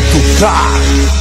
Car.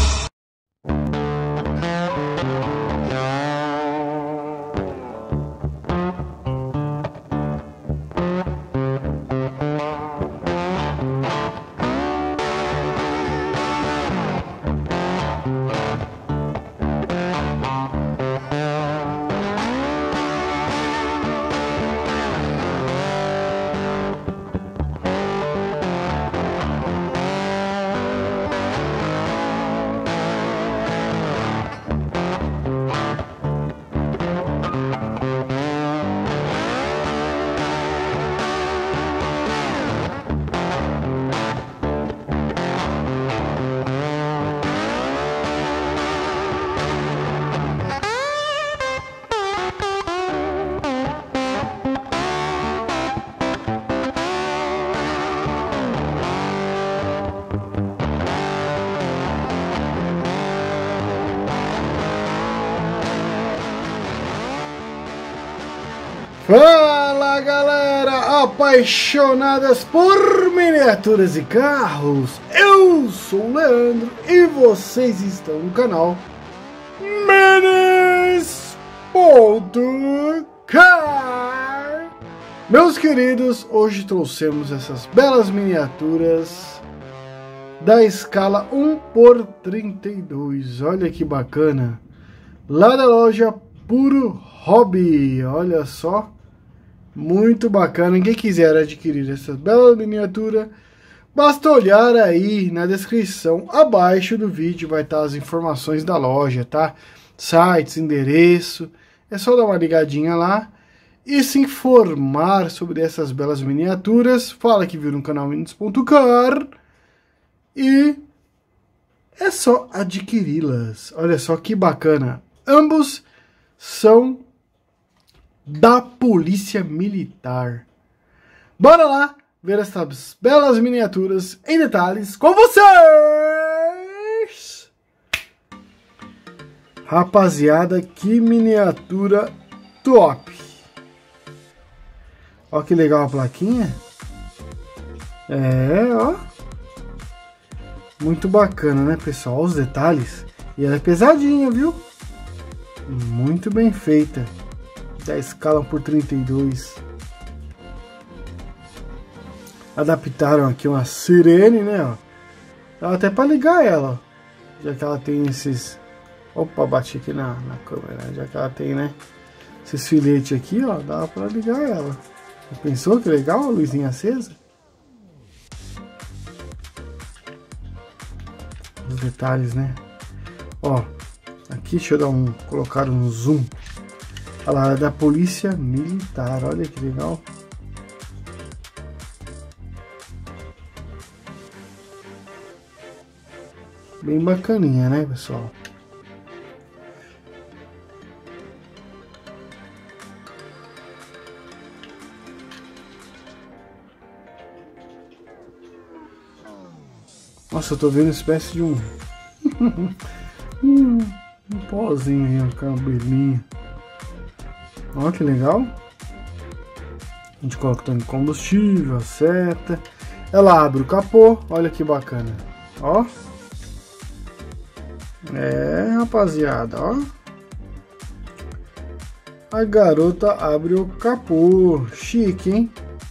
Fala galera, apaixonadas por miniaturas e carros, eu sou o Leandro e vocês estão no canal Minis.car. Meus queridos, hoje trouxemos essas belas miniaturas da escala 1/32, olha que bacana, lá da loja Puro Hobby, olha só. Muito bacana, quem quiser adquirir essa bela miniatura, basta olhar aí na descrição abaixo do vídeo, vai estar as informações da loja, tá? Sites, endereço, é só dar uma ligadinha lá e se informar sobre essas belas miniaturas. Fala que viu no canal Minis.car e é só adquiri-las. Olha só que bacana, ambos são da Polícia Militar. Bora lá ver essas belas miniaturas em detalhes com vocês! Rapaziada, que miniatura top! Ó que legal a plaquinha. É, ó. Muito bacana, né, pessoal? Olha os detalhes. E ela é pesadinha, viu? Muito bem feita. Da escala por 32. Adaptaram aqui uma sirene, né? Ó. Dá até para ligar ela, ó. Já que ela tem esses... Opa, bati aqui na câmera. Já que ela tem, né? Esses filetes aqui, ó. Dá para ligar ela. Pensou que legal a luzinha acesa? Os detalhes, né? Ó. Aqui, deixa eu dar colocar um zoom. Olha lá, é da Polícia Militar, olha que legal. Bem bacaninha, né, pessoal? Nossa, eu tô vendo uma espécie de um pozinho aí, um cabelinho. Olha que legal. A gente coloca o tanque de combustível, a seta. Ela abre o capô, olha que bacana. Ó. É, rapaziada, ó. A garota abre o capô. Chique, hein?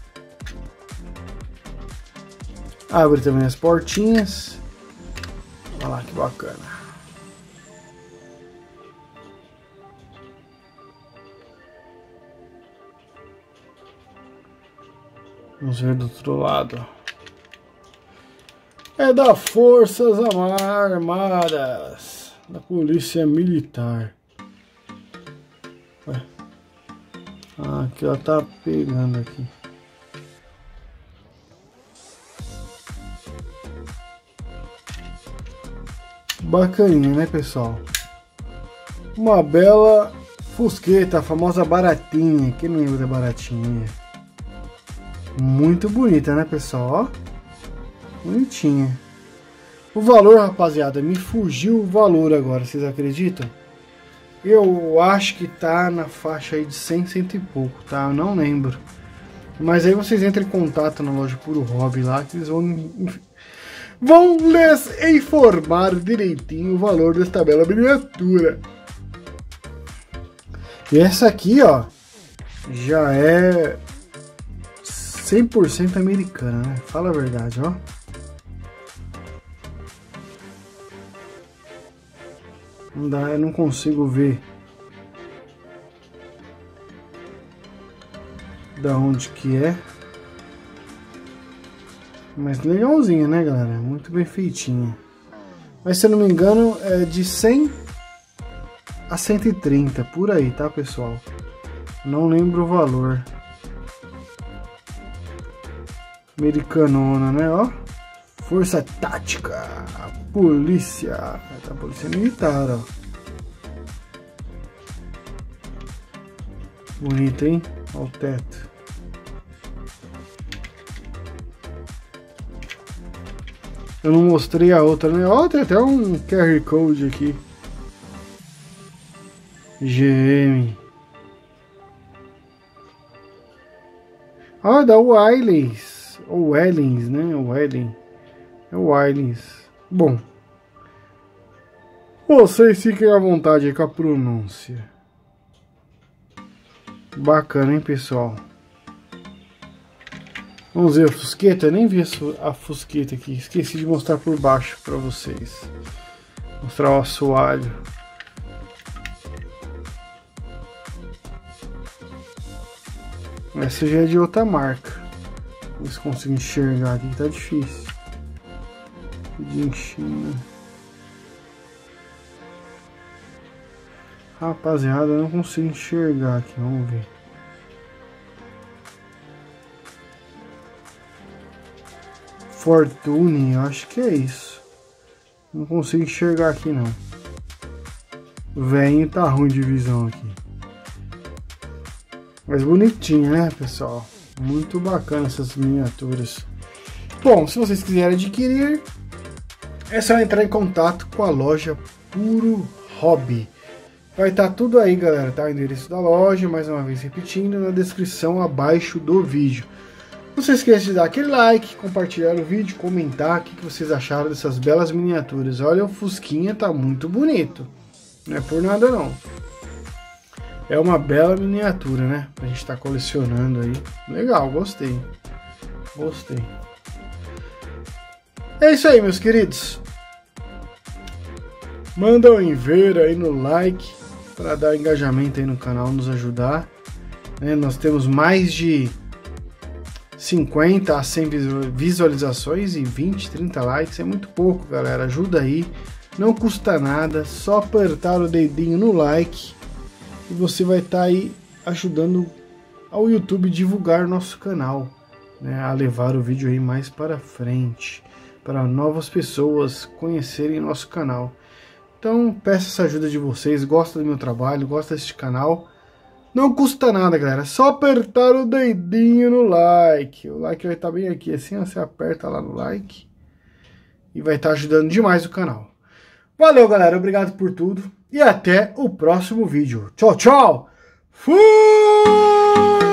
Abre também as portinhas. Olha lá que bacana. Vamos ver do outro lado. É da Forças Armadas, da Polícia Militar. Ué. Ah, aqui ela tá pegando aqui. Bacaninha, né, pessoal? Uma bela fusqueta, a famosa baratinha. Quem não lembra da baratinha? Muito bonita, né, pessoal? Ó, bonitinha. O valor, rapaziada, me fugiu o valor agora, vocês acreditam? Eu acho que tá na faixa aí de 100, 100 e pouco, tá? Eu não lembro. Mas aí vocês entram em contato na loja Puro Hobby lá, que eles vão vão lhes informar direitinho o valor desta bela miniatura. E essa aqui, ó, já é 100% americana, né? Fala a verdade, ó. Não dá, eu não consigo ver da onde que é. Mas legalzinha, né, galera? Muito bem feitinha. Mas se eu não me engano é de 100 a 130, por aí, tá, pessoal? Não lembro o valor. Americanona, né, ó. Força tática, polícia, a polícia militar, ó. Bonito, hein? Olha o teto. Eu não mostrei a outra, né? Ó, tem até um QR Code aqui. GM. Ah, da Wylens. Ou Wellens, né? Wellen. É o Wylens. Bom. Vocês fiquem à vontade aí com a pronúncia. Bacana, hein, pessoal? Vamos ver a fusqueta? Eu nem vi a fusqueta aqui. Esqueci de mostrar por baixo pra vocês. Mostrar o assoalho. Essa já é de outra marca. Vamos ver se consigo enxergar aqui, tá difícil. De China. Rapaziada, eu não consigo enxergar aqui, vamos ver. Fortune, eu acho que é isso. Não consigo enxergar aqui não. Venho tá ruim de visão aqui. Mas bonitinha, né, pessoal? Muito bacana essas miniaturas. Bom, se vocês quiserem adquirir, é só entrar em contato com a loja Puro Hobby. Vai estar tudo aí, galera, tá? O endereço da loja, mais uma vez repetindo, na descrição abaixo do vídeo. Não se esqueça de dar aquele like, compartilhar o vídeo, comentar o que vocês acharam dessas belas miniaturas. Olha, o Fusquinha tá muito bonito. Não é por nada não. É uma bela miniatura, né? Pra gente estar colecionando aí. Legal, gostei. Gostei. É isso aí, meus queridos. Mandam ver aí no like para dar engajamento aí no canal, nos ajudar. Nós temos mais de 50 a 100 visualizações e 20, 30 likes. É muito pouco, galera. Ajuda aí. Não custa nada. Só apertar o dedinho no like. E você vai estar aí ajudando ao YouTube divulgar nosso canal, né, a levar o vídeo aí mais para frente, para novas pessoas conhecerem nosso canal. Então peço essa ajuda de vocês, gosta do meu trabalho, gosta deste canal, não custa nada, galera, só apertar o dedinho no like. O like vai estar bem aqui, assim você aperta lá no like e vai estar ajudando demais o canal. Valeu, galera, obrigado por tudo e até o próximo vídeo. Tchau, tchau! Fui!